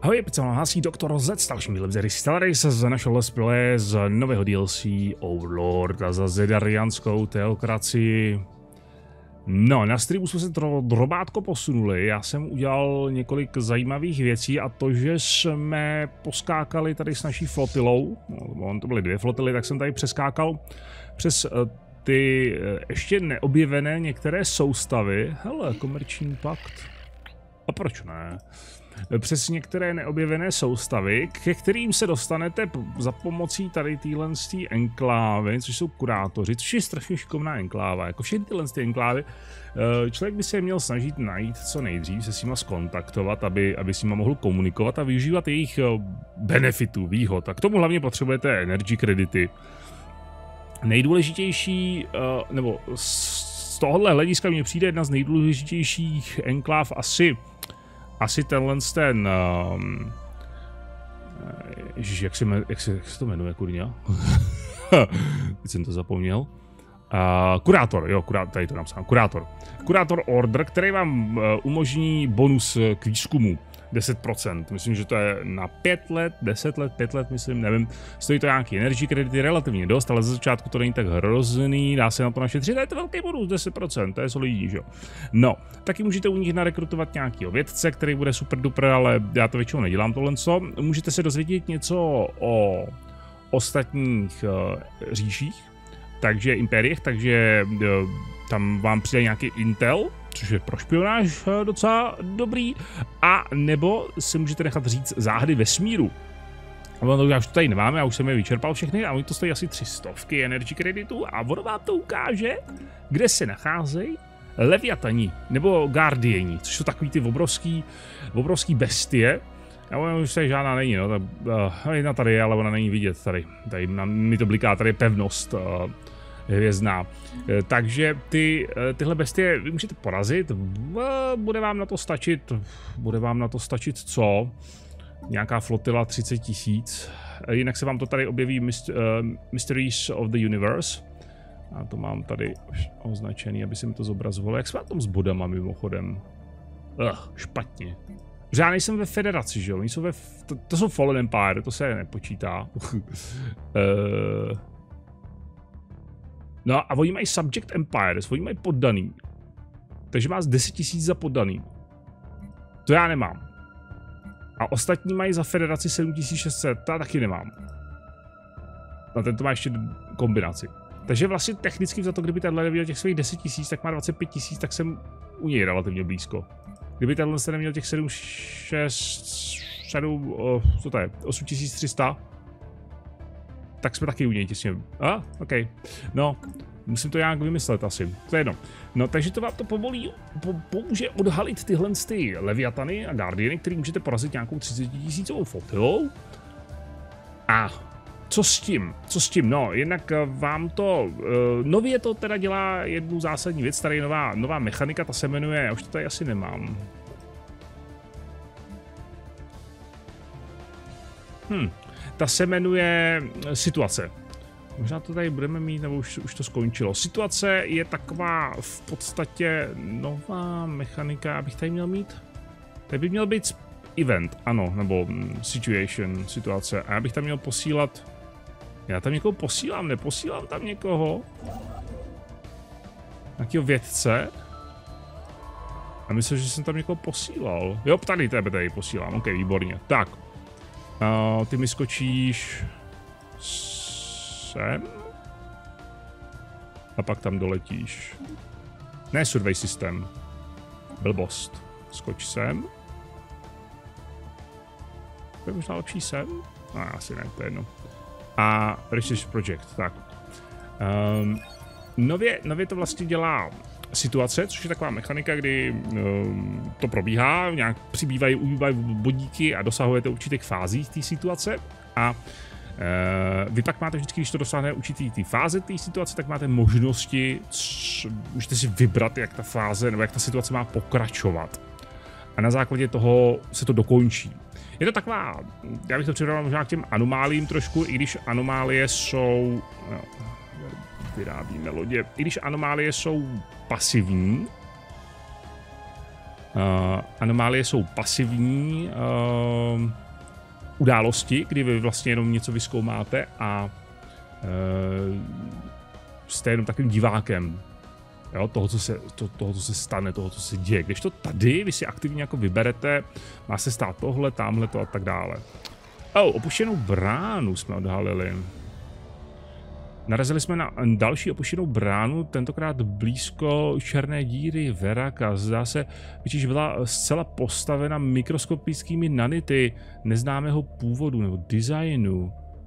Ahoj, pizza hlásí Doktor Z s dalším dílem z hry Stellaris z našeho let's play z nového DLC Overlord a za zedarianskou teokracii. No, na streamu jsme se drobátko posunuli, já jsem udělal několik zajímavých věcí a to, že jsme poskákali tady s naší flotilou, no, to byly dvě flotily, tak jsem tady přeskákal přes ty ještě neobjevené některé soustavy. Hele, komerční pakt. A proč ne? Přes některé neobjevené soustavy, ke kterým se dostanete za pomocí tady téhle enklávy, což jsou kurátoři, což je strašně šikovná enkláva. Jako všechny tyhle enklávy, člověk by se měl snažit najít co nejdřív, se s nima skontaktovat, aby s nima mohl komunikovat a využívat jejich benefitů, výhod. A k tomu hlavně potřebujete energy kredity. Nejdůležitější, nebo z tohohle hlediska mi přijde jedna z nejdůležitějších enkláv asi tenhle ten, ježiš, jak se to jmenuje, kurňa? Teď jsem to zapomněl. Kurátor, jo, tady to napsám, kurátor. Kurátor Order, který vám umožní bonus k výzkumu. 10%, myslím, že to je na 5 let, 10 let, 5 let, myslím, nevím. Stojí to nějaký energy kredity relativně dost, ale ze začátku to není tak hrozný, dá se na to našetřit, je to velký bonus, 10%, to je solidní, že jo. No, taky můžete u nich narekrutovat nějakýho vědce, který bude super duper, ale já to většinou nedělám tohle co. Můžete se dozvědět něco o ostatních říších, takže impériích, takže tam vám přijde nějaký intel, což je pro špionáž docela dobrý, a nebo si můžete nechat říct záhady vesmíru. Já už to tady nemáme, já už jsem je vyčerpal všechny a oni to stojí asi 300 energy kreditů a ono vám to ukáže, kde se nacházejí leviatani nebo guardiani, což jsou takový ty obrovský bestie. A ona už tady žádná není, no, jedna tady je, ale ona není vidět tady mi to bliká, tady je pevnost hvězdná. Takže tyhle bestie vy můžete porazit, bude vám na to stačit co? Nějaká flotila 30 000. Jinak se vám to tady objeví Mysteries of the Universe. A to mám tady označený, aby se mi to zobrazovalo. Jak jsme na tom s bodama mimochodem? Špatně. Já nejsem ve federaci, že jo? Oni jsou to jsou Fallen Empire, to se nepočítá. No a oni mají Subject Empires, oni mají poddaný. Takže má 10 000 za poddaný. To já nemám. A ostatní mají za federaci 7600, to já taky nemám. A ten to má ještě kombinaci. Takže vlastně technicky za to, kdyby tenhle neměl těch svých 10 000, tak má 25 000, tak jsem u něj relativně blízko. Kdyby tenhle se neměl těch 7, 8300, tak jsme taky u něj těsně. OK. No, musím to nějak vymyslet asi. To je jedno. No, takže to vám to pomůže odhalit tyhle leviatany a guardiany, který můžete porazit nějakou 30 000 flotilou. A co s tím? No, jednak vám to, nově to teda dělá jednu zásadní věc, tady je nová mechanika, ta se jmenuje, já už to tady asi nemám. Ta se jmenuje situace. Možná to tady budeme mít, nebo už to skončilo. Situace je taková v podstatě nová mechanika, abych tady měl mít. Tady by měl být event, ano, nebo situation, situace. A já bych tam měl posílat. Já tam někoho posílám, neposílám tam někoho. Nějakýho vědce. A myslím, že jsem tam někoho posílal. Jo, tebe tady posílám, ok, výborně. Tak. Ty mi skočíš sem a pak tam doletíš. Ne survey systém. Blbost. Skoč sem. To je možná lepší sem? Asi ne, to je jedno. A Research Project, tak. Nově to vlastně dělá situace, což je taková mechanika, kdy to probíhá, nějak ubývají bodíky a dosahujete určitých fází té situace a vy pak máte vždycky, když to dosáhne určitý té fáze té situace, tak máte možnosti, můžete si vybrat, jak ta fáze nebo jak ta situace má pokračovat. A na základě toho se to dokončí. Je to taková, já bych to přirovnal možná k těm anomálím trošku, i když anomálie jsou, vyrábíme lodě, i když anomálie jsou pasivní, Anomálie jsou pasivní události, kdy vy vlastně jenom něco vyzkoumáte a jste jenom takovým divákem, jo, toho, co se stane, toho, co se děje. Když to tady, vy si aktivně jako vyberete, má se stát tohle, tamhle to a tak dále. Opuštěnou bránu jsme odhalili. Narazili jsme na další opuštěnou bránu, tentokrát blízko černé díry Veraka. Zdá se, že byla zcela postavena mikroskopickými nanity neznámého původu nebo designu.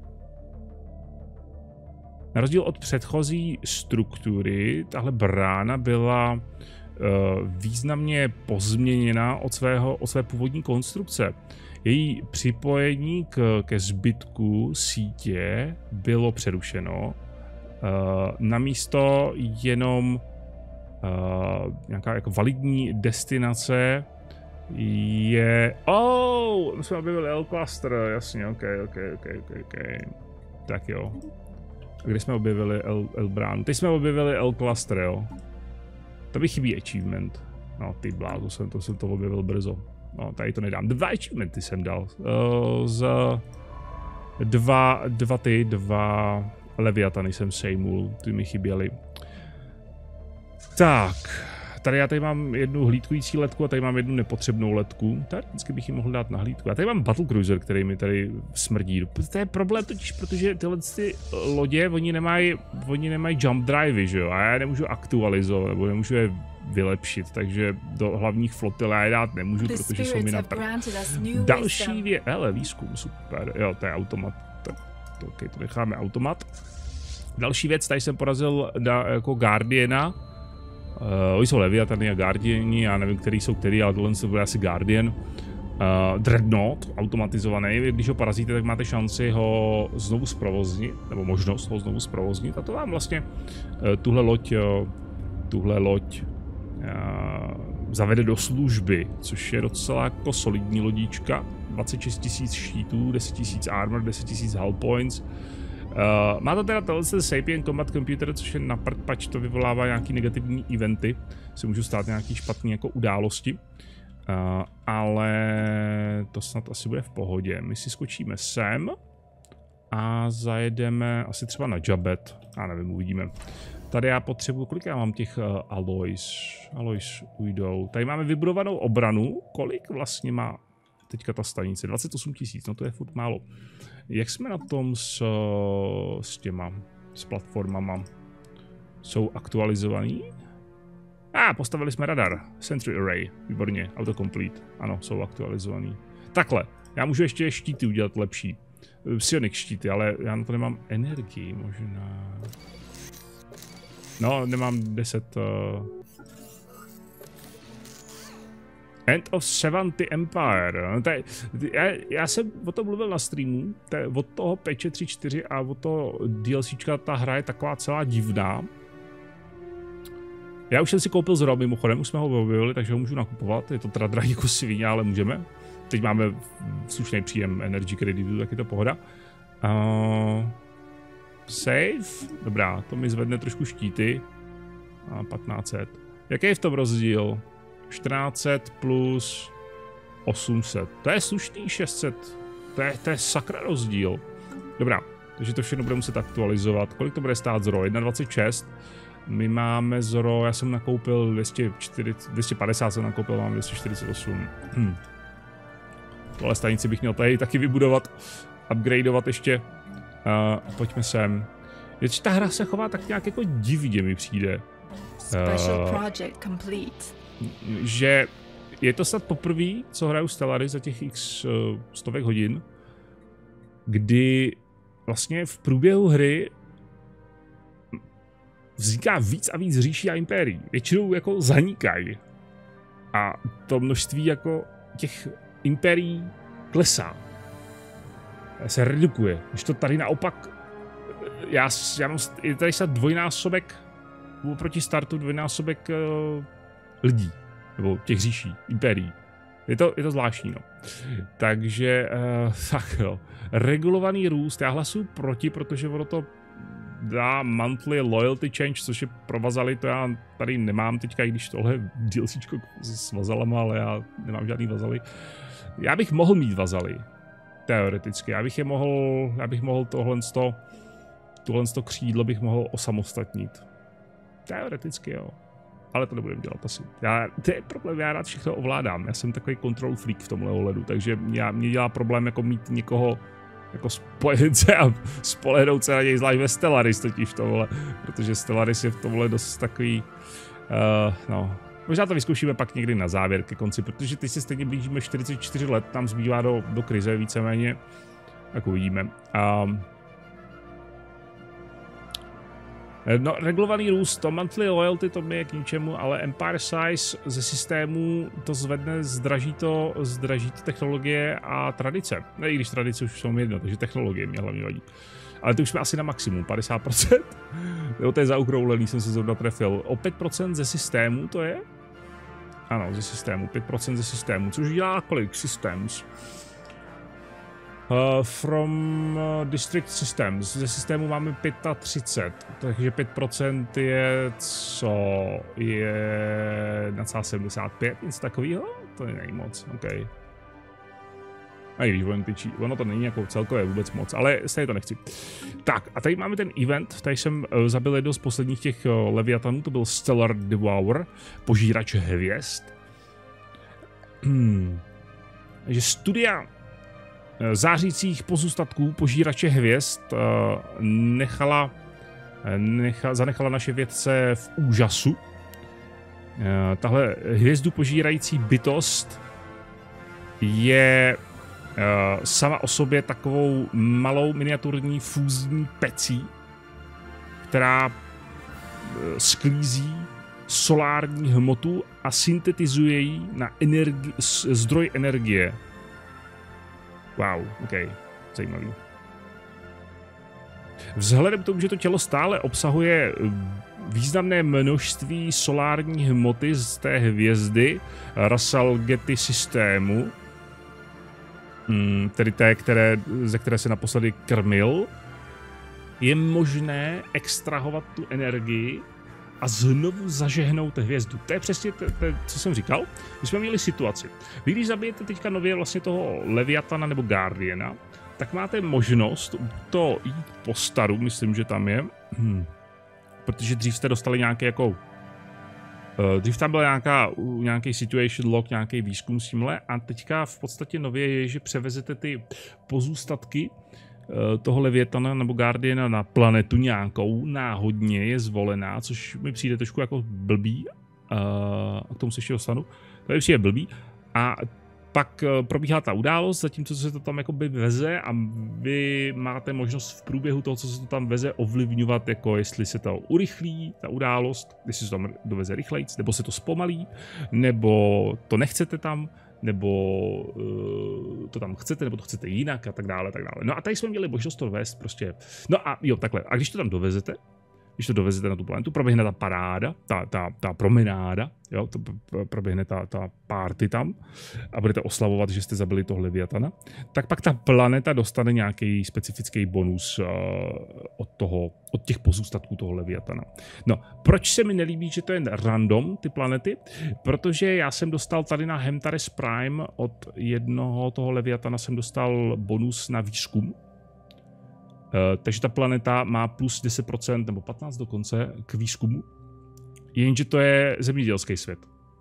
Na rozdíl od předchozí struktury, tahle brána byla významně pozměněna od své původní konstrukce. Její připojení ke zbytku sítě bylo přerušeno. Namísto jenom nějaká jako validní destinace je... My jsme objevili L-cluster, jasně, ok. Tak jo. Kde jsme objevili L-bránu? Teď jsme objevili L-cluster, jo. To by chybí achievement. No ty blázo, jsem to objevil brzo. No, tady to nedám. 2 achievementy jsem dal. Dva Leviatany jsem sejmul, ty mi chyběly. Tak, tady já mám jednu hlídkující letku a tady mám jednu nepotřebnou letku. Teoreticky bych ji mohl dát na hlídku. Já tady mám battlecruiser, který mi tady smrdí. To je problém totiž, protože tyhle lodě, oni nemají jump drivey, že jo? A já nemůžu aktualizovat, nebo nemůžu je vylepšit, takže do hlavních flotil já je dát nemůžu, protože jsou mi na další věc. Hele, výzkum, super. Jo, to je automat. Tak, to necháme automat. Další věc, tady jsem porazil jako Guardiana. Oni jsou Leviatany a Guardiani, já nevím, který jsou který, ale tohle bude asi Guardian. Dreadnought, automatizovaný, když ho porazíte, tak máte šanci ho znovu zprovoznit, nebo možnost ho znovu zprovoznit. A to vám vlastně tuhle loď zavede do služby, což je docela jako solidní lodíčka. 26 000 štítů, 10 000 armor, 10 000 hull points. Má to teda ten Sapien Combat Computer, což je na prd, pač to vyvolává nějaký negativní eventy, se můžou stát nějaký špatný jako události, ale to snad asi bude v pohodě. My si skočíme sem a zajedeme asi třeba na Jabet, já nevím, uvidíme. Tady já potřebuji, kolik já mám těch alloys ujdou. Tady máme vybudovanou obranu, kolik vlastně má teďka ta stanice? 28 000, no to je furt málo. Jak jsme na tom s platformama? Jsou aktualizovaný? Postavili jsme radar. Sentry Array, výborně, autocomplete. Ano, jsou aktualizovaný. Takhle, já můžu ještě štíty udělat lepší. Psionic štíty, ale já na to nemám energii možná. No, nemám 10... End of 70 Empire. No, já jsem o tom mluvil na streamu, od toho patche 3.4 a od toho DLCčka ta hra je taková celá divná. Já už jsem si koupil Zero mimochodem, už jsme ho objevili, takže ho můžu nakupovat, je to teda drahý jako svině, ale můžeme. Teď máme slušný příjem energy kreditu, tak je to pohoda. Save, dobrá, to mi zvedne trošku štíty. A 1500. Jaký je v tom rozdíl? 1400 plus 800. To je slušný 600. To je sakra rozdíl. Dobrá, takže to všechno bude muset aktualizovat. Kolik to bude stát Zoro? 1,26. My máme Zoro, já jsem nakoupil 250 jsem nakoupil, mám 248. Tohle stanici bych měl tady taky vybudovat, upgradeovat ještě. Pojďme sem. Věc, ta hra se chová tak nějak jako divně mi přijde. Že je to snad poprvé, co hraju Stellaris za těch x stovek hodin, kdy vlastně v průběhu hry vzniká víc a víc říší a impérií. Většinou jako zanikají. A to množství jako těch impérií klesá. Se redukuje. Když to tady naopak, já mám tady snad dvojnásobek, oproti startu dvojnásobek lidí, nebo těch říší, impérií. Je to zvláštní, no. Takže, tak jo. Regulovaný růst, já hlasuju proti, protože ono to dá monthly loyalty change, což je pro vazaly, to já tady nemám teďka, i když tohle je DLCčko s vazalama, ale já nemám žádný vazaly. Já bych mohl mít vazaly, teoreticky, já bych mohl tohle křídlo bych mohl osamostatnit. Teoreticky jo, ale to nebudem dělat asi. To je problém, já rád všechno ovládám, já jsem takový control freak v tomhle ohledu, takže mě dělá problém jako mít někoho jako spojence a spolehnout se na něj, zvlášť ve Stellaris totiž tohle, protože Stellaris je v tomhle dost takový, no, možná to vyzkoušíme pak někdy na závěr ke konci, protože teď se stejně blížíme 44 let, tam zbývá do krize víceméně, tak uvidíme. No, regulovaný růst, to monthly loyalty to mi je k ničemu, ale Empire Size ze systému to zvedne, zdraží to technologie a tradice. Ne, i když tradice už jsou jedno, takže technologie mě hlavně vadí. Ale to už jsme asi na maximum, 50%. Jo, to je zaokrouhlený, jsem se zrovna trefil. O 5% ze systému to je? Ano, ze systému, 5% ze systému, což dělá kolik? Systems. From District Systems. Ze systému máme 35, takže 5% je co? Je 1,75, nic takového? To není moc, ok. A i když ono to není jako celkově vůbec moc, ale stejně to nechci. Tak, a tady máme ten event, tady jsem zabil jedno z posledních těch Leviathanů, to byl Stellar Devourer, požírač hvězd. Takže studia zářících pozůstatků požírače hvězd zanechala naše vědce v úžasu. Tahle hvězdu požírající bytost je sama o sobě takovou malou miniaturní fúzní pecí, která sklízí solární hmotu a syntetizuje ji na zdroj energie. Wow, ok, zajímavý. Vzhledem k tomu, že to tělo stále obsahuje významné množství solární hmoty z té hvězdy Russell-Getty systému, tedy té, ze které se naposledy krmil, je možné extrahovat tu energii a znovu zažehnout hvězdu. To je přesně to, co jsem říkal. My jsme měli situaci. Vy, když zabijete teďka nově vlastně toho Leviathana nebo Guardiana, tak máte možnost to jít po staru, myslím, že tam je. Protože dřív jste dostali nějaké jako... Dřív tam byl nějaký situation log, nějaký výzkum s tímhle a teďka v podstatě nově je, že převezete ty pozůstatky toho Leviathana nebo Guardiana na planetu nějakou, náhodně je zvolená, což mi přijde trošku jako blbý, a k tomu se ještě dostanu, to mi přijde blbý, a pak probíhá ta událost, zatímco se to tam jakoby veze a vy máte možnost v průběhu toho, co se to tam veze, ovlivňovat, jako jestli se to urychlí, ta událost, jestli se to tam doveze rychlejc, nebo se to zpomalí, nebo to nechcete tam, nebo to tam chcete, nebo to chcete jinak a tak dále, tak dále. No a tady jsme měli možnost to vést prostě, no a jo, takhle, a když to tam dovezete, na tu planetu, proběhne ta paráda, ta promenáda, jo, to proběhne ta party tam a budete oslavovat, že jste zabili toho Leviathana, tak pak ta planeta dostane nějaký specifický bonus od těch pozůstatků toho Leviathana. No, proč se mi nelíbí, že to je random, ty planety? Protože já jsem dostal tady na Hemtares Prime od jednoho toho Leviathana jsem dostal bonus na výzkum. Takže ta planeta má plus 10% nebo 15% dokonce k výzkumu, jenže to je zemědělský svět.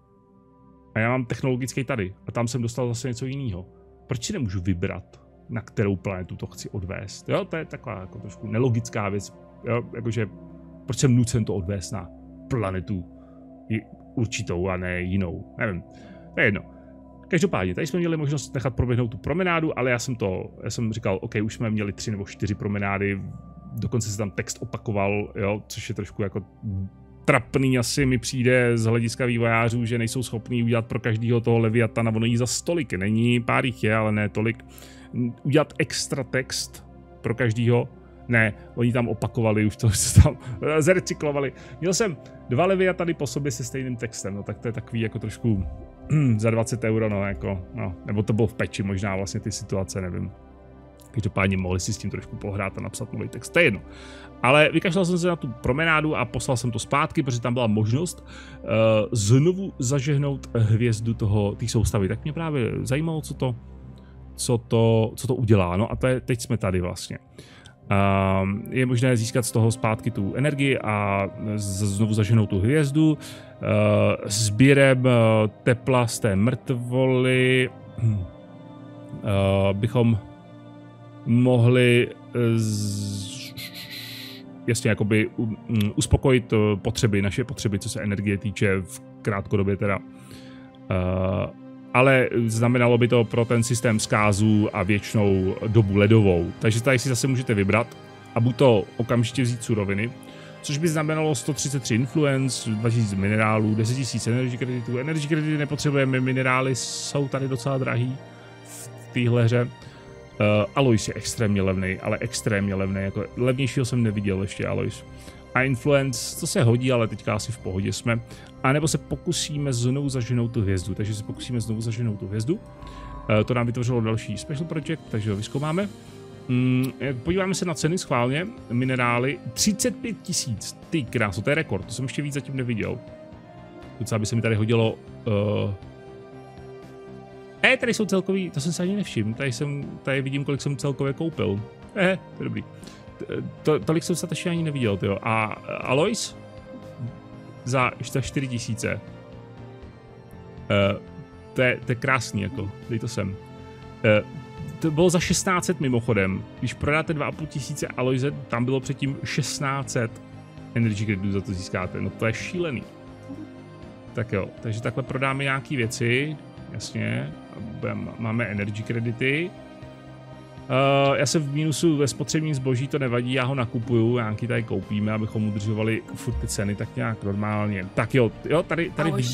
A já mám technologický tady a tam jsem dostal zase něco jiného. Proč si nemůžu vybrat, na kterou planetu to chci odvést? Jo, to je taková jako trošku nelogická věc, jo, jakože proč jsem nucen to odvést na planetu určitou a ne jinou, nevím, to je jedno. Každopádně, tady jsme měli možnost nechat proběhnout tu promenádu, ale já jsem říkal, OK, už jsme měli 3 nebo 4 promenády, dokonce se tam text opakoval, jo, což je trošku jako trapný asi mi přijde z hlediska vývojářů, že nejsou schopní udělat pro každého toho Leviathana, ono jí za stolik není, pár jich je, ale ne tolik, udělat extra text pro každého. Ne, oni tam opakovali, už to se tam zrecyklovali. Měl jsem 2 Leviathany po sobě se stejným textem, no tak to je takový jako trošku za 20 €, no jako, no, nebo to bylo v peči možná vlastně ty situace, nevím. Každopádně mohli si s tím trošku pohrát a napsat nový text, to je jedno. Ale vykašlal jsem se na tu promenádu a poslal jsem to zpátky, protože tam byla možnost znovu zažehnout hvězdu té soustavy. Tak mě právě zajímalo, co to udělá. No a teď jsme tady vlastně. Je možné získat z toho zpátky tu energii a znovu zažehnout tu hvězdu. Sběrem tepla z té mrtvoly bychom mohli jasně jakoby uspokojit naše potřeby, co se energie týče v krátkodobě teda. Ale znamenalo by to pro ten systém zkázů a věčnou dobu ledovou. Takže tady si zase můžete vybrat a buď to okamžitě vzít suroviny, což by znamenalo 133 influence, 2000 minerálů, 10 000 energy kreditů. Energy kredity nepotřebujeme, minerály jsou tady docela drahý v téhle hře. Alois je extrémně levný, ale extrémně levný, jako levnějšího jsem neviděl ještě Alois. A influence, to se hodí, ale teďka asi v pohodě jsme. A nebo se pokusíme znovu zaženout tu hvězdu, takže se pokusíme znovu zaženout tu hvězdu. To nám vytvořilo další special project, takže ho vyzkoumáme. Podíváme se na ceny schválně. Minerály 35 000, ty kráso, to je rekord, to jsem ještě víc zatím neviděl. Docela by se mi tady hodilo... tady jsou celkový, to jsem se ani nevšiml, tady vidím, kolik jsem celkově koupil. To je dobrý. Tolik jsem se ještě ani neviděl, tyjo. A Alois? Za 4 000. To je krásný, jako, dej to sem. To bylo za 1600 mimochodem. Když prodáte 2500 Aloise, tam bylo předtím 1600 energy creditů za to získáte. No to je šílený. Tak jo, takže takhle prodáme nějaký věci. Jasně, máme energy kredity. Já jsem v mínusu ve spotřebním zboží, to nevadí, já ho nakupuju, nějaký tady koupíme, abychom udržovali furt ty ceny tak nějak normálně. Tak jo, tady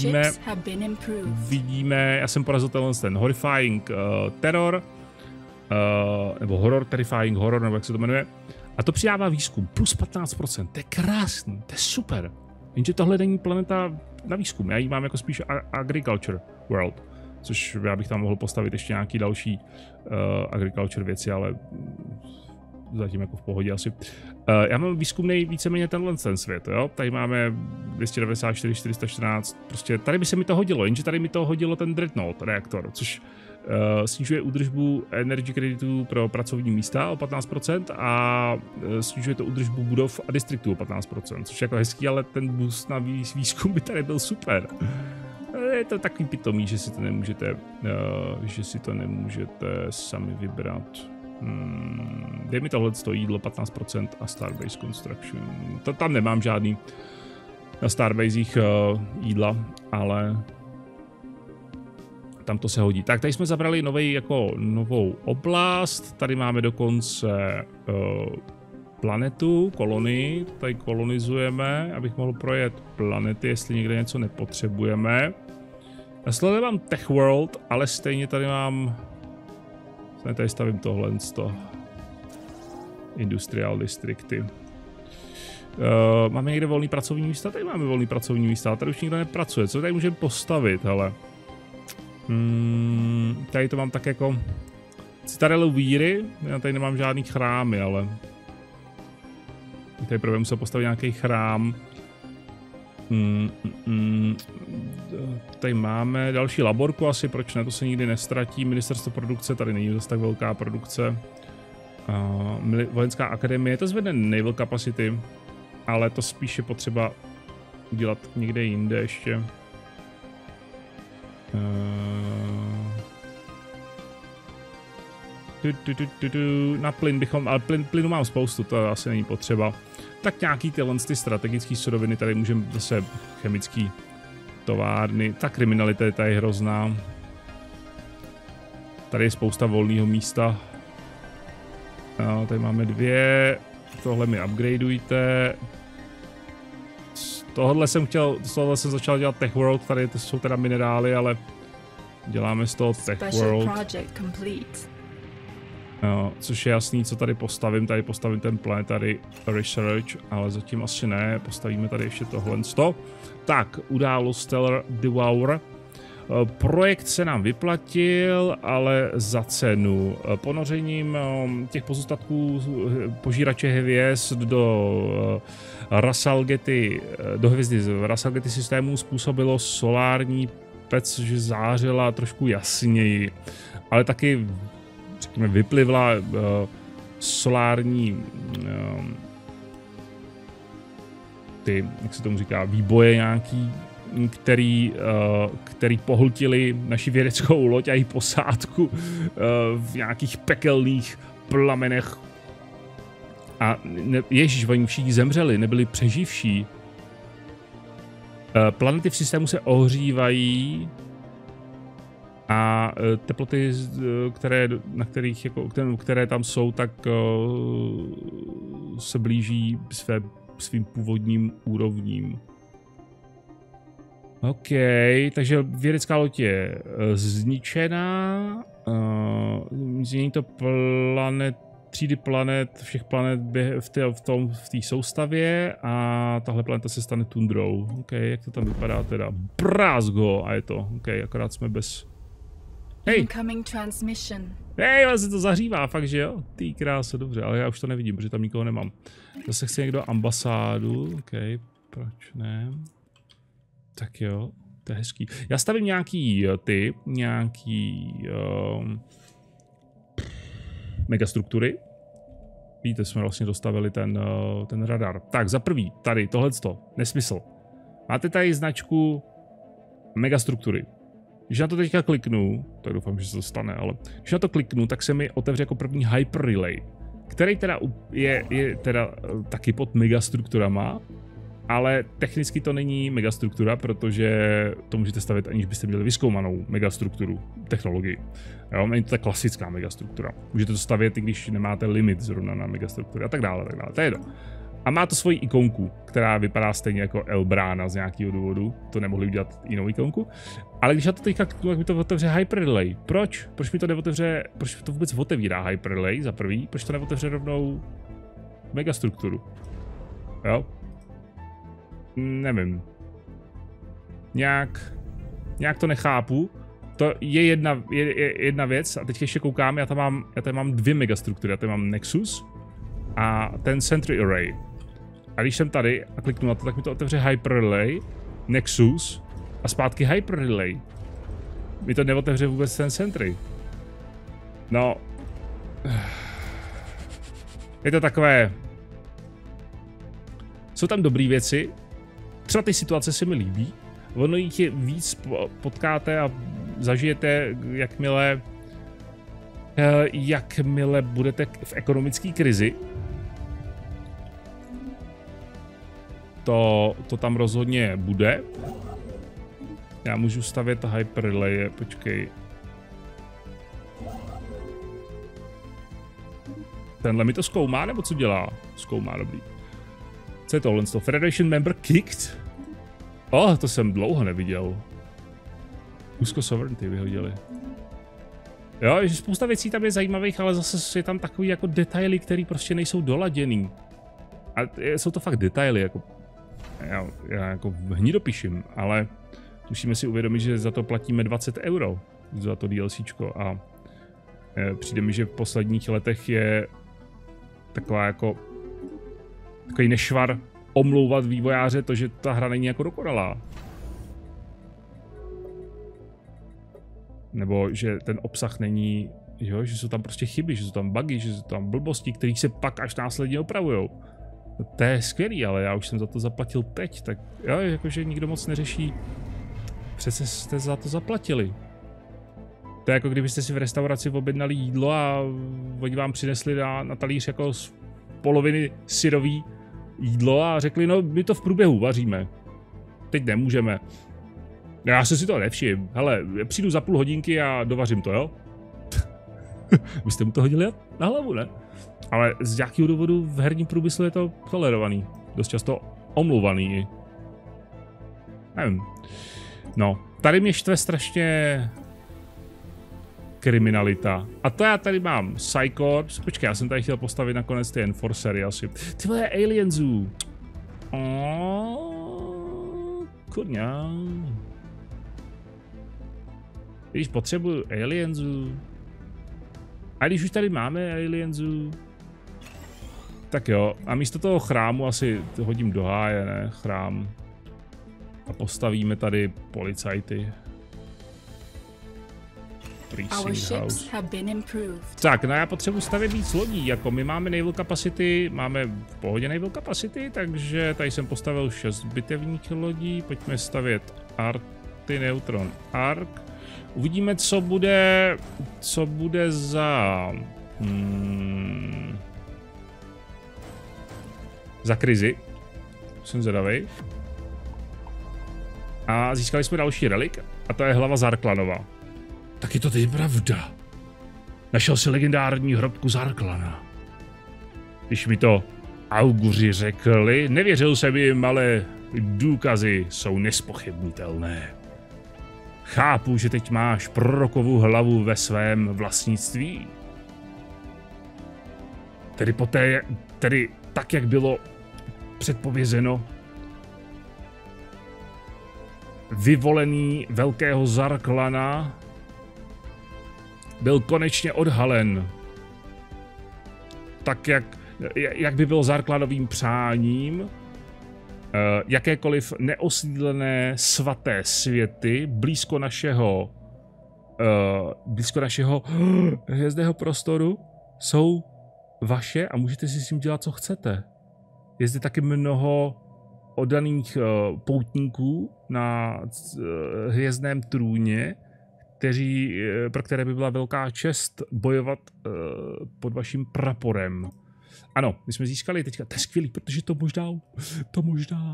vidíme, já jsem porazil ten Horrifying Terror, nebo Horror, Terrifying Horror, nebo jak se to jmenuje. A to přidává výzkum, plus 15%, to je krásný, to je super. Jenže tohle není planeta na výzkum, já ji mám jako spíš Agriculture World. Což já bych tam mohl postavit ještě nějaký další agriculture věci, ale zatím jako v pohodě asi. Já mám výzkumnej víceméně ten svět, jo? Tady máme 294, 414, prostě tady by se mi to hodilo, jenže tady mi to hodilo ten Dreadnought reaktor, což snižuje údržbu energy kreditů pro pracovní místa o 15% a snižuje to údržbu budov a distriktů o 15%, což je jako hezký, ale ten boost na výzkum by tady byl super. Je to takový pitomý, že si to nemůžete, sami vybrat. Dej mi tohle jídlo 15% a Starbase Construction. Tam nemám žádný na Starbasech jídla, ale tam to se hodí. Tak tady jsme zabrali novou oblast. Tady máme dokonce planetu, kolonii. Tady kolonizujeme, abych mohl projet planety, jestli někde něco nepotřebujeme. Já sleduje mám Tech World, ale stejně tady mám... Tady stavím tohle. Industrial districty. Máme někde volný pracovní místa? Tady máme volný pracovní místa, tady už nikdo nepracuje. Co tady můžeme postavit, hele? Tady to mám tak jako... Citadelu víry. Já tady nemám žádný chrámy, ale... Tady prvé musel postavit nějaký chrám. Tady máme další laborku asi, proč ne, to se nikdy nestratí. Ministerstvo produkce, tady není zase tak velká produkce. Vojenská akademie, to zvedne naval capacity, ale to spíš je potřeba udělat někde jinde ještě. Na plyn bychom, ale plynu mám spoustu, to asi není potřeba. Tak nějaký ty strategické suroviny, tady můžeme zase chemický továrny. Ta kriminalita je tady hrozná. Tady je spousta volného místa. No, tady máme 2. Tohle mi upgradeujte. Z tohohle jsem začal dělat Tech World, tady to jsou teda minerály, ale děláme z toho Tech World. No, což je jasný, co tady postavím ten Planetary Research, ale zatím asi ne, postavíme tady ještě tohle. Tak, událost Stellar Devour. Projekt se nám vyplatil, ale za cenu. Ponořením těch pozůstatků požírače hvězd do Rasalgety, do hvězdy z Rasalgety systému způsobilo solární pec, že zářila trošku jasněji, ale taky, řekněme, vyplivla solární ty, jak se tomu říká, výboje nějaký, který pohltili naši vědeckou loď a její posádku v nějakých pekelných plamenech. A ježiš, oni všichni zemřeli, nebyli přeživší. Planety v systému se ohřívají a teploty, které tam jsou, tak se blíží svým původním úrovním. OK, takže vědecká loď je zničená. Změní to třídy planet, všech planet v té soustavě a tahle planeta se stane tundrou. OK, jak to tam vypadá teda? Brázgo! A je to. OK, akorát jsme bez... Hej! Hej, ale se to zahřívá, fakt, že jo? Ty krása, dobře, ale já už to nevidím, protože tam nikoho nemám. Zase chce někdo ambasádu. OK, proč ne? Tak jo, to je hezký. Já stavím nějaký megastruktury. Víte, jsme vlastně dostavili ten radar. Tak, za prvý, tady, tohleto, nesmysl. Máte tady značku megastruktury. Když na to teďka kliknu, tak doufám, že se to stane, ale když na to kliknu, tak se mi otevře jako první Hyper Relay, který teda je teda taky pod megastrukturama, ale technicky to není megastruktura, protože to můžete stavit, aniž byste měli vyzkoumanou megastrukturu, technologii. Jo, není to ta klasická megastruktura. Můžete to stavět, i když nemáte limit zrovna na megastruktury a tak dále, tak dále. To je jedno. A má to svoji ikonku, která vypadá stejně jako Elbrána z nějakého důvodu. To nemohli udělat jinou ikonku. Ale když já to teďka kliknu, tak mi to otevře Hyper Relay. Proč? Proč mi to neotevře, proč to vůbec otevírá Hyper Relay za prvý? Proč to neotevře rovnou megastrukturu? Jo? Nevím. Nějak to nechápu. To je jedna věc a teď ještě koukám, já tam mám dvě megastruktury. Já tady mám Nexus a ten Sentry Array. A když jsem tady a kliknu na to, tak mi to otevře Hyper Relay, Nexus a zpátky Hyper Relay. Mi to neotevře vůbec ten Sentry. No. Je to takové... Jsou tam dobré věci. Třeba ty situace se mi líbí. Ono jich je víc potkáte a zažijete, jakmile budete v ekonomické krizi. To tam rozhodně bude. Já můžu stavět Hyper Relay, počkej. Tenhle mi to zkoumá, nebo co dělá? Zkoumá, dobrý. Co je tohle? Federation member kicked? To jsem dlouho neviděl. Úzko sovereignty vyhodili. Jo, že spousta věcí tam je zajímavých, ale zase je tam takový jako detaily, které prostě nejsou doladěný. A jsou to fakt detaily, jako... Já jako hnidopíším, ale musíme si uvědomit, že za to platíme 20 €. Za to DLCčko a přijde mi, že v posledních letech je taková jako... Takový nešvar omlouvat vývojáře to, že ta hra není jako dokonalá. Nebo že ten obsah není, jo, že jsou tam prostě chyby, že jsou tam bugy, že jsou tam blbosti, které se pak až následně opravujou. No, to je skvělý, ale já už jsem za to zaplatil teď, tak jo, jakože nikdo moc neřeší. Přece jste za to zaplatili. To je jako kdybyste si v restauraci objednali jídlo a oni vám přinesli na talíř jako z poloviny syrový jídlo a řekli, no my to v průběhu vaříme. Teď nemůžeme. Já jsem si to nevšiml. Hele, přijdu za půl hodinky a dovařím to, jo? Vy jste mu to hodili na hlavu, ne? Ale z nějakého důvodu v herním průmyslu je to tolerovaný. Dost často omluvaný. Nevím. No, tady mě štve strašně kriminalita. A to já tady mám Psycorps. Počkej, já jsem tady chtěl postavit nakonec ty Enforcery asi. Ty vole, Alien Zoo. Kurňa. Když potřebuju aliensů. A když už tady máme aliensů. Tak jo, a místo toho chrámu asi hodím do háje, ne? Chrám. A postavíme tady policajty. Tak, no já potřebuji stavět víc lodí, jako my máme naval capacity, máme v pohodě naval capacity, takže tady jsem postavil 6 bitevních lodí, pojďme stavět Arty Neutron Ark. Uvidíme, co bude za krizi. Jsem zvědavej. A získali jsme další relik, a to je hlava Zarklanova. Tak je to tedy pravda. Našel si legendární hrobku Zarklana. Když mi to auguři řekli, nevěřil jsem jim, ale důkazy jsou nespochybnitelné. Chápu, že teď máš prorokovu hlavu ve svém vlastnictví. Tedy tak, jak bylo předpovězeno. Vyvolený velkého Zarklana byl konečně odhalen. Tak, jak by bylo Zarklanovým přáním, jakékoliv neosídlené svaté světy blízko našeho hvězdného prostoru jsou vaše a můžete si s tím dělat, co chcete. Je zde taky mnoho oddaných poutníků na hvězdném trůně, pro které by byla velká čest bojovat pod vaším praporem. Ano, my jsme získali teďka, to je skvělý, protože to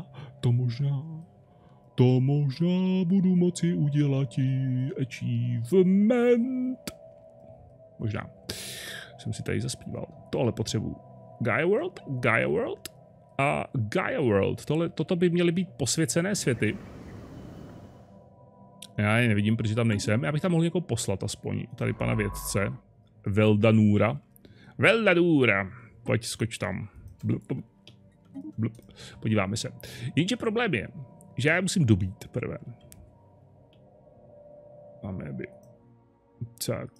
možná budu moci udělat achievement. Možná. Jsem si tady zaspíval. Tohle potřebuju. Gaia World a Gaia World. Toto by měly být posvěcené světy. Já je nevidím, protože tam nejsem. Já bych tam mohl někoho poslat aspoň. Tady pana vědce. Veldanura. Pojď, skoč tam. Blup. Podíváme se. Jenže problém je, že já musím dobít prvé. Máme by. Tak.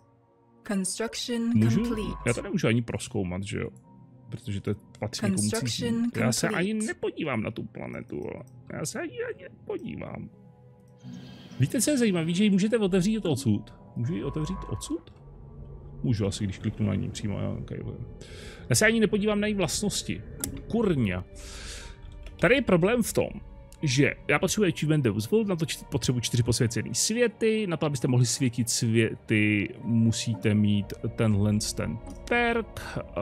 Já to nemůžu ani prozkoumat, že jo? Protože to patří někomu cizímu. Já se ani nepodívám na tu planetu, ale. Já se ani nepodívám. Víte, co je zajímavé, že ji můžete otevřít odsud. Můžu ji otevřít odsud? Můžu asi, když kliknu na ní přímo. Okay. Já se ani nepodívám na její vlastnosti. Kurňa. Tady je problém v tom, že já potřebuji Achievement Deus Vult, na to potřebuji 4 posvěcený světy, na to, abyste mohli světit světy, musíte mít ten perk,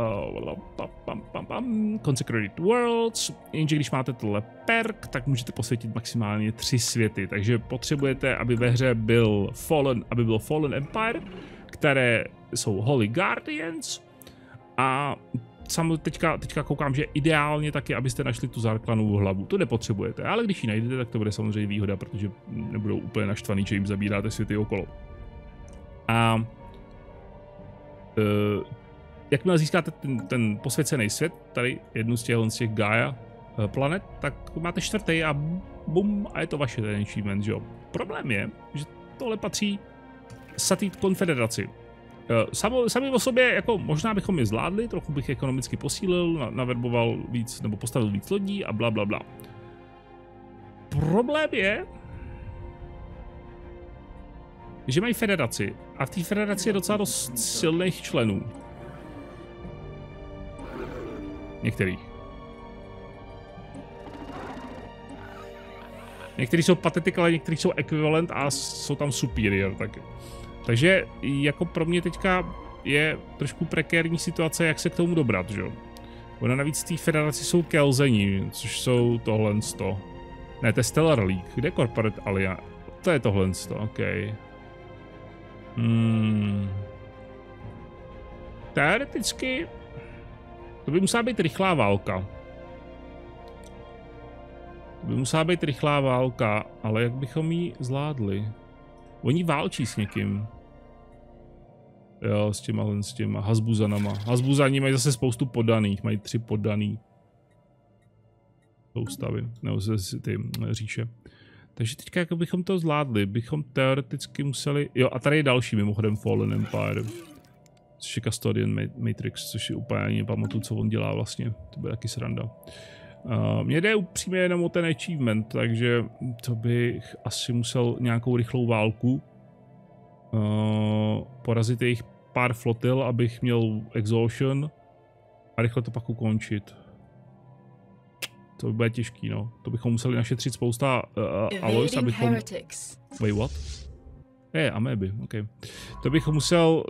Consecrated Worlds, jenže když máte tohle perk, tak můžete posvětit maximálně 3 světy, takže potřebujete, aby ve hře byl Fallen Empire, které jsou Holy Guardians a teďka koukám, že ideálně taky, abyste našli tu Zarklanovu hlavu. To nepotřebujete, ale když ji najdete, tak to bude samozřejmě výhoda, protože nebudou úplně naštvaný, že jim zabíráte světy okolo. A jakmile získáte ten posvěcený svět, tady jednu z těch Gaia planet, tak máte 4. a bum, a je to vaše ten achievement, že jo. Problém je, že tohle patří Satít konfederaci. Sami o sobě, jako možná bychom je zvládli, trochu bych ekonomicky posílil, naverboval víc, nebo postavil víc lodí a bla bla bla. Problém je, že mají federaci a v té federaci je docela dost silných členů. Některých. Někteří jsou patetik, ale někteří jsou ekvivalent a jsou tam superior taky. Takže jako pro mě teďka je trošku prekérní situace, jak se k tomu dobrat, že jo. Ona navíc v té federaci jsou kelzení, což jsou tohle sto. Ne, to je Stellar League. Kde je Corporate Alliance? To je tohle sto, ok. Teoreticky to by musela být rychlá válka. Ale jak bychom ji zvládli? Oni válčí s někým. Jo, s těma Hasbuzanama. Hasbuzani mají zase spoustu poddaných, mají 3 poddaný soustavy, nebo ty říše. Takže teďka jako bychom to zvládli, bychom teoreticky museli, jo a tady je další mimochodem Fallen Empire, což je Custodian Matrix, což je úplně ani nepamatuju, co on dělá vlastně, to bude taky sranda. Mně jde upřímně jenom o ten achievement, takže to bych asi musel nějakou rychlou válku porazit jejich pár flotil, abych měl exhaustion a rychle to pak ukončit. To by bude těžký, no. To bychom museli našetřit spousta alois, abychom... Wait, what? Amoeby, ok. To bychom musel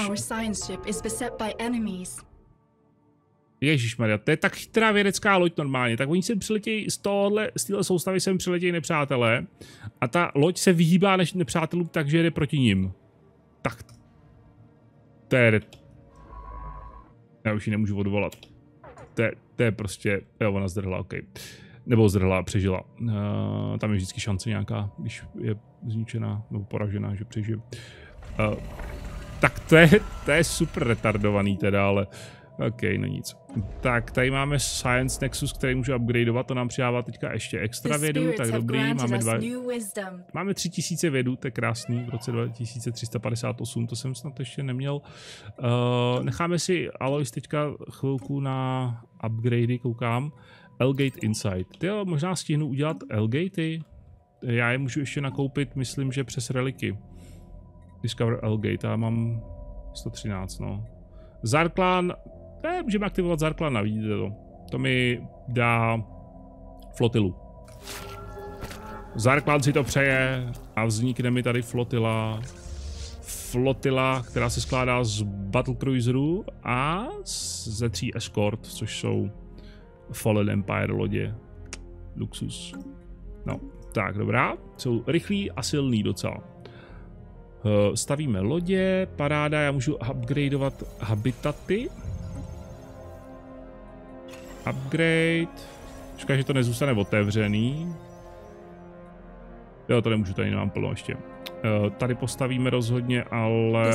Ježišmarja, to je tak chytrá vědecká loď normálně. Tak oni sem přiletějí z téhle soustavy sem přiletějí nepřátelé a ta loď se vyhýbá než nepřátelům, takže jde proti nim. Tak. To je... Já už ji nemůžu odvolat. To je prostě... Jo, ona zdrhla, ok. Nebo zdrhla, přežila. Tam je vždycky šance nějaká, když je zničená nebo poražená, že přežije. Tak to je super retardovaný teda, ale... Ok, no nic. Tak, tady máme Science Nexus, který může upgradeovat, to nám přidává teďka ještě extra vědu, tak dobrý, máme 3000 vědu, to je krásný, v roce 2358, to jsem snad ještě neměl. Necháme si Alois teďka chvilku na upgradey, koukám. L-Gate Insight, tyjo, možná stihnu udělat L-Gatey, já je můžu ještě nakoupit, myslím, že přes reliky. Discover L-Gate, já mám 113, no. Zarklan, můžeme aktivovat Zarklana, vidíte to. To mi dá flotilu. Zarklan si to přeje a vznikne mi tady flotila. Flotila, která se skládá z battlecruiserů a ze 3 escort, což jsou Fallen Empire lodě. Luxus. No, tak dobrá. Jsou rychlí a silný docela. Stavíme lodě, paráda, já můžu upgradeovat habitaty. Upgrade. Říká, že to nezůstane otevřený. Jo, to nemůžu, tady nemám plno ještě. Tady postavíme ale...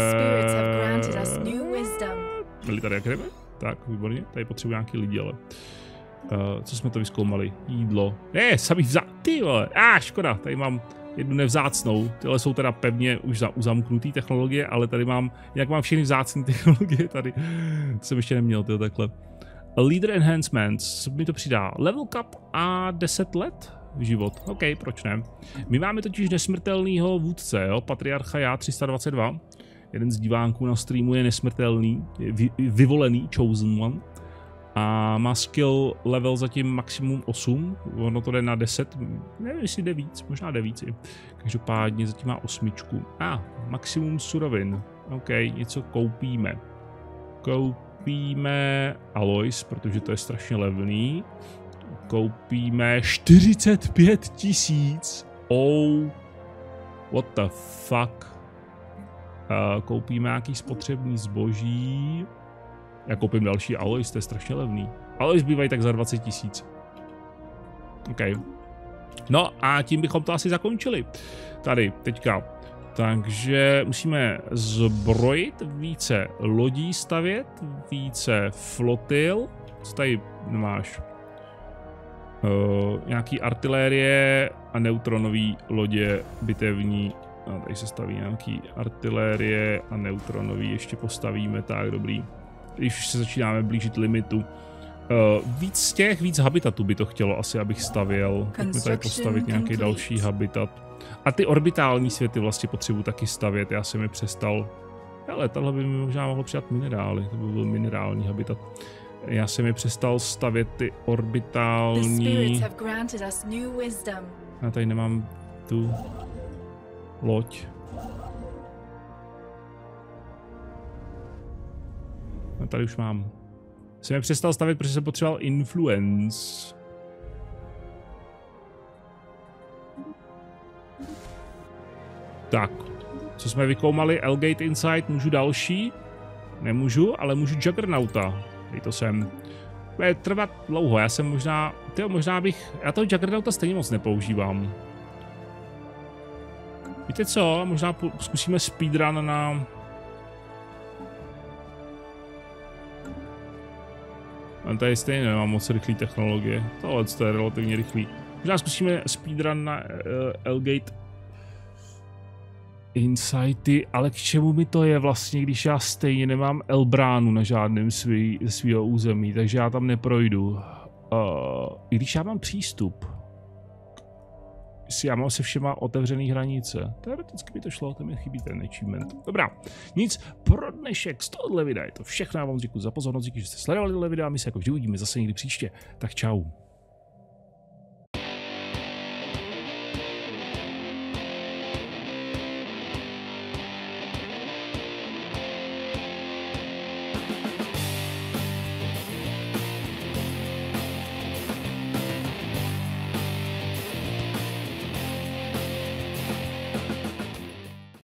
Byli tady jak jdeme? Tak, výborně. Tady potřebuji nějaký lidi, ale... co jsme to vyzkoumali? Jídlo. Samý ty vole. Škoda, tady mám jednu nevzácnou. Tyhle jsou teda pevně už uzamknutý technologie, ale tady mám, jak mám všechny vzácné technologie tady. To jsem ještě neměl, tyhle takhle. Leader Enhancements, co mi to přidá? Level Cap a 10 let život. OK, proč ne? My máme totiž nesmrtelného vůdce, jo? Patriarcha Já 322. Jeden z diváků na streamu je nesmrtelný, je vyvolený, chosen one. A má skill level zatím maximum 8, ono to jde na 10, nevím jestli jde víc, možná jde víc. Každopádně zatím má 8. Maximum surovin, ok, něco koupíme. Koupíme Alois, protože to je strašně levný. Koupíme 45 000. Oh, what the fuck. Koupíme nějaký spotřební zboží. Já koupím další Alois, to je strašně levný. Alois bývají tak za 20 000. OK. No a tím bychom to asi zakončili. Tady, teďka. Takže musíme zbrojit, více lodí stavět, více flotil. Co tady máš? Nějaký artilérie a neutronové lodě bitevní. A tady se staví nějaký artilérie a neutronový. Ještě postavíme, tak dobrý. Když už se začínáme blížit limitu. Víc habitatů by to chtělo asi, abych stavěl. Pojďme tady postavit nějaký další habitat. A ty orbitální světy vlastně potřebuji taky stavět, já jsem je přestal. Hele, tohle by mi možná mohlo přidat minerály, to by byl minerální habitat. Já jsem je přestal stavět ty orbitální... Já tady nemám tu loď. A tady už mám. Jsem je přestal stavět, protože jsem potřeboval influence. Tak, co jsme vykoumali? L-Gate Insight, můžu další? Nemůžu, ale můžu Juggernauta. Dej to sem. Bude trvat dlouho, já jsem možná... možná bych... Já toho Juggernauta stejně moc nepoužívám. Víte co? Možná zkusíme speedrun na... A tady stejně nemám moc rychlý technologie. Tohle je relativně rychlý. Možná zkusíme speedrun na Elgate Insighty, ale k čemu mi to je vlastně, když já stejně nemám Elbránu na žádném svého území, takže já tam neprojdu. I když já mám přístup. Já mám se všema otevřený hranice. Teoreticky by to šlo, tam mi chybí ten achievement. Dobrá, nic, pro dnešek z tohohle videa je to všechno. Já vám děkuji za pozornost, díky, že jste sledovali tohle videa. My se jako vždy uvidíme zase někdy příště. Tak čau.